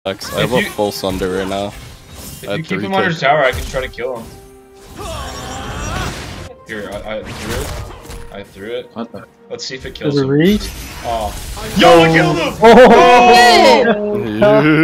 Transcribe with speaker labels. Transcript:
Speaker 1: I have a full Sunder right now.
Speaker 2: If you keep him on your tower, I can try to kill him. Here, I threw it.
Speaker 3: What the?
Speaker 2: Let's see if it kills
Speaker 4: Does it
Speaker 2: him.
Speaker 4: reach?
Speaker 2: Oh. Yo, I killed him!
Speaker 4: Oh!